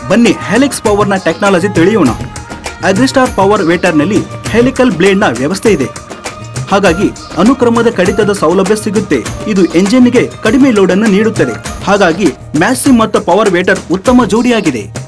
ಬನ್ನಿ helix ಪವರ್ನ technology ತಿಳಿಯೋಣ. ಅಗ್ರಿಸ್ಟಾರ್ power ವೇಟರ್ನಲ್ಲಿ helical ಬ್ಲೇಡ್ನ ವ್ಯವಸ್ಥೆ ಇದೆ. ಹಾಗಾಗಿ ಅನುಕ್ರಮದ ಕಡಿತದ ಸೌಲಭ್ಯ ಸಿಗುತ್ತೆ. ಇದು ಎಂಜಿನ್ಗೆ ಕಡಿಮೆ ಲೋಡ್ ಅನ್ನು ನೀಡುತ್ತದೆ. ಹಾಗಾಗಿ ಮ್ಯಾಸಿವ್ ಮತ್ತು ಪವರ್ ವೇಟರ್ ಉತ್ತಮ ಜೋಡಿಯಾಗಿದೆ.